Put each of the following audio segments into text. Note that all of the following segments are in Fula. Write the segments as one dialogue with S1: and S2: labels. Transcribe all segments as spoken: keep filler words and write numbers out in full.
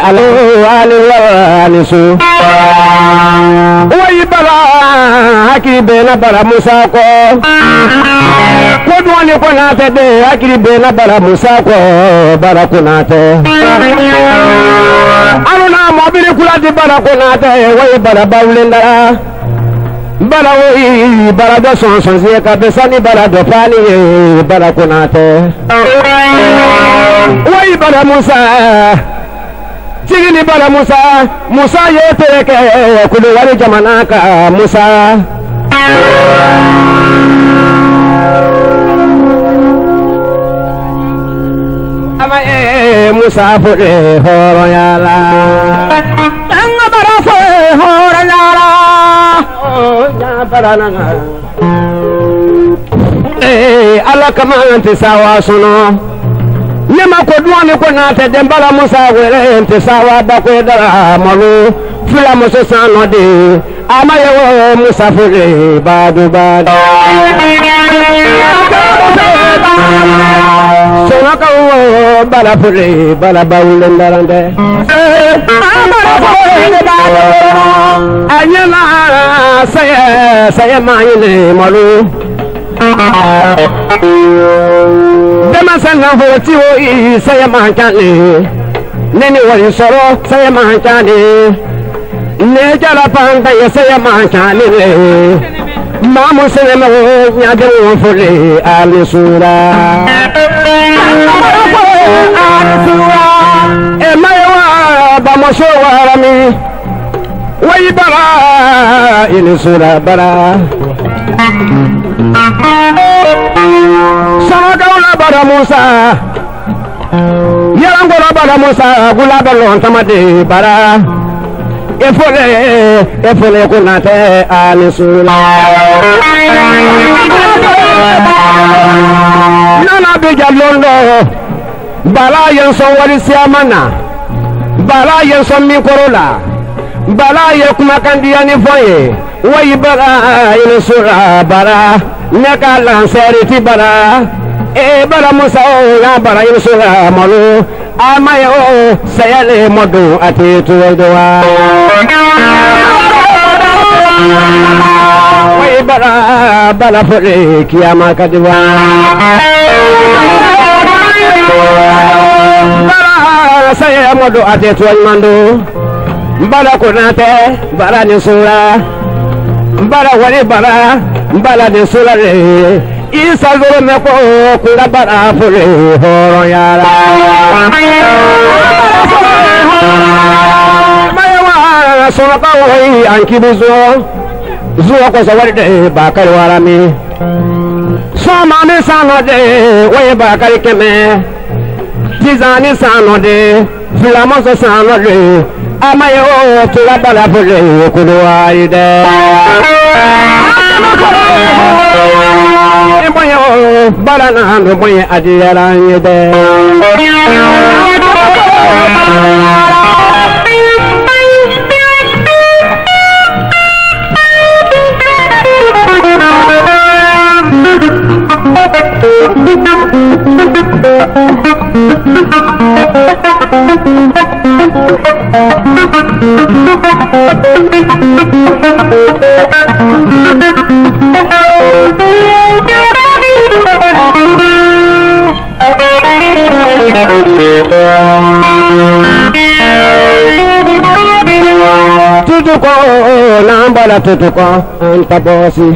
S1: alo alisu wayi bala hakiri bena bala Musa ko ko duwani ko nate de hakiri bena bala Musa ko bara ko nate aruna mobili kulati bara ko nate wayi bala bawlendara bala wayi bala do son son ze ka besani bala do fani bara ko nate wayi bala Musa Tigini bala Musa, Musa yetereke kulu wali jamanaka Musa. Ama e Musa fure horo yala. Anga bara fure horo yala. Oh ya bara nanga. Eh ala kamanti sawa sono. Nema ko duwani ko nate dembala Musa were ente sawa ba ko dara malu fula Musa sano de amaye wo Musa fure badu badu sona ka wo bala fure bala bawle ndarande anyana saya saya mayine malu Dema sana hoti wo saya mankane neni wali soro saya mankane ne jala panda ya saya mankane mamu sene mo nyade wo fole ali sura e mayewa ba mo so warami wayi bara ili sura bara Samagaula bara Musa Yarangola bara Musa Gula balon tamade bara Efole Efole kunate alisula Nana bija londo Bala yenson wali siamana Bala yenson mikorola Bala ye kumakandi yani foye Wayi bara ilisura bara Neka lanseri ti bara E bara Musa o ya bara ilisura malu Amaye o sayale modu ati tuwedowa Wayi bara bara fure kiyama kadiwa Bara sayale modu ati tuwedowa Bara kunate bara nisura Bara wali bara Bala de solare isa zoro me ko kula bara fure horo yara mayawa sona ka woi anki buzo zuwa ko sawari de bakar warami so mame sano de woi bakar keme tizani sano de flamo so sano de amayo kula bara fure kula ide Boyo balana no boye adiyara yede Tutuko nambala tutuko anta bosi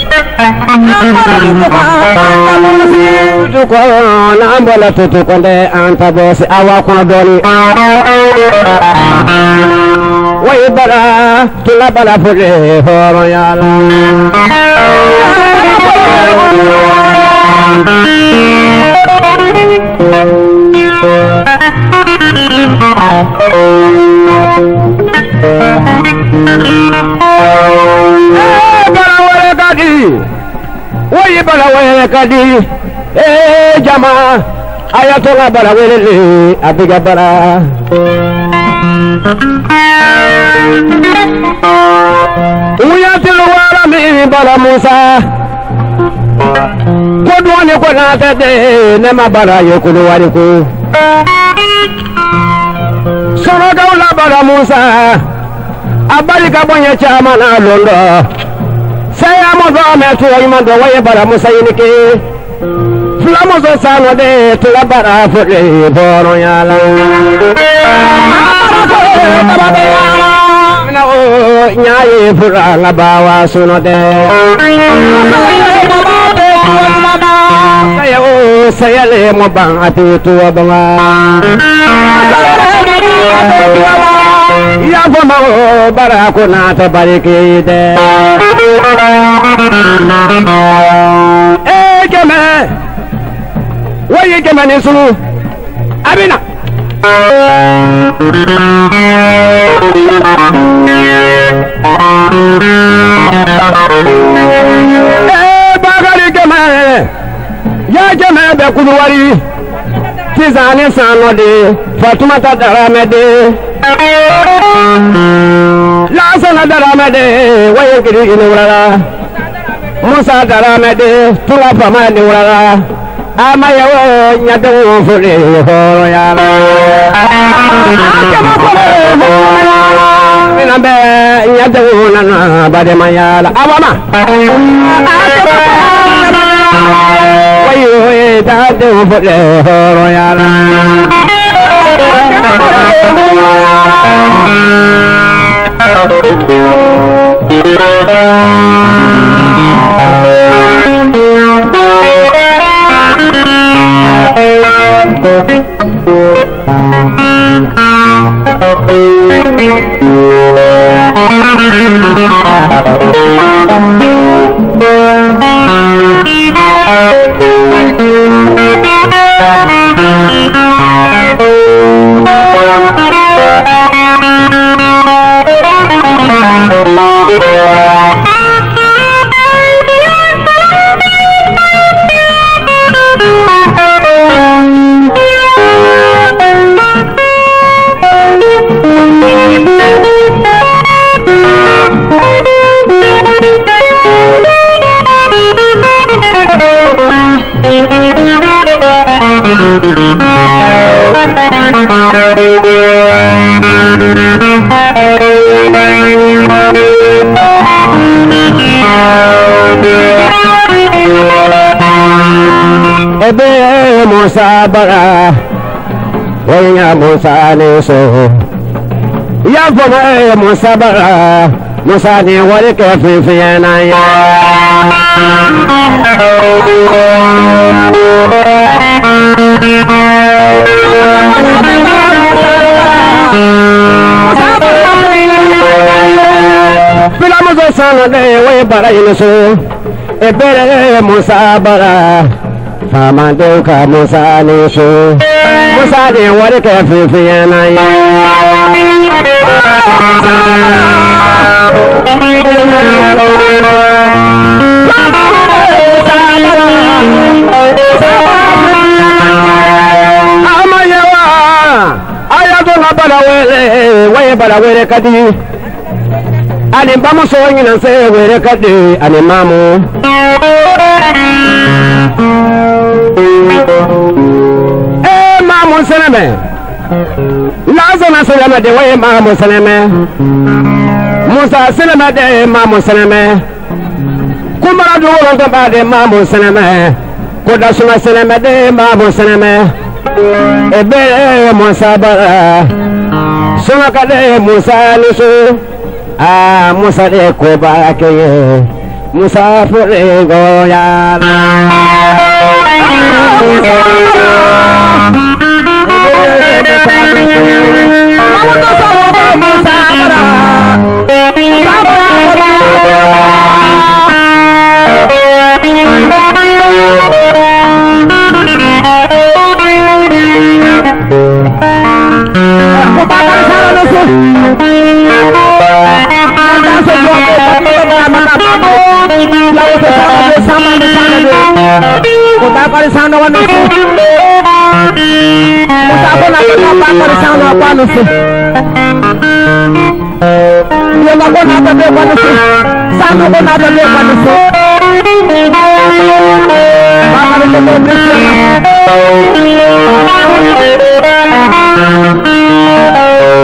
S1: Tutuko nambala tutuko de anta bosi awa kono doni Wayi bara tula bala fure horo yala Bala kadi, wayi bala wayi kadi, eh jama, ayatola bala wele, abiga bala. Uyatilu wala mi bala Musa, kodwani ko na tete, nema bala yokulu wariku. Sono kaula bara Musa abarika bonya chama na londo saya mo do me to yima do waye bara Musa yinike flamo zo sano de to la bara fode boro yala na o nyaaye fura la bawa suno de saya o saya le mo bang atu tu abanga ya fama o bara ko na ta barike de e keme waye keme ni sunu abina e bagari keme ya keme be kuluwari tizani sanode Fatumata daramede la sana daramede waye kiri ni wala Musa daramede tula fama ni wala ama yawo nyade wo fole ho ya la mina be nyade wo na bade mayala abama wayo da de wo fole ho ya la ebe Musa bara wanya Musa ne so ya fama Musa bara Musa ne wani kafin fiyana ya Bila Musa sana de we bara inaso ebe Musa bara fama de ka Musa ne so Musa ne wani kafin fiyana ya amayewa ayato na balawele waye balawele kadi ani bamu so nyina se wele kadi ani mamu eh mamu seneme lazana seneme de waye mamu seneme Musa seneme de mamu seneme kumara duwolo to ba de mamu seneme koda suma seneme de mamu seneme ebe Musa bara suma kade Musa lisu ah Musa de ko ba ke Musa fure go ya Parisano wanu Musa bona bona parisano wanu se Yo na bona bona wanu se Sano bona bona wanu se Mama le mo blessing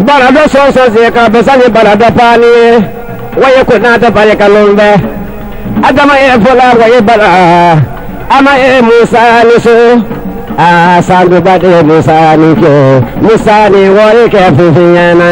S1: balado sonso se ka besani balado pani waye ko na ta pare kalombe adama e fola waye bala ama e musa niso a sangu bade musa ni ko musa ni waye ke fufinya na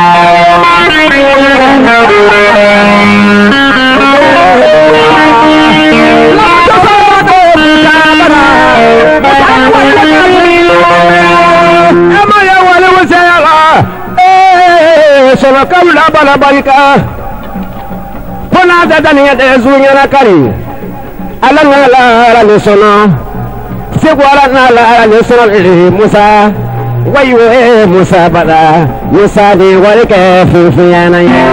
S1: solo kabla bala barika pona da daniya de zunya na kari ala na la la le sono se gwala na la la le sono musa wayo e musa bada musa de wale ke fufu yana ya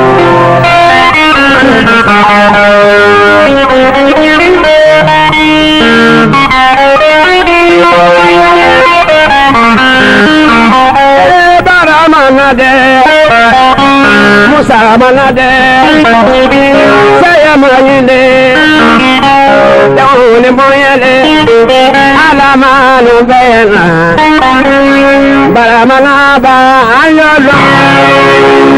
S1: bara manade Musa manade saya mayinde dawne moyele alama no bena bara manaba ayolo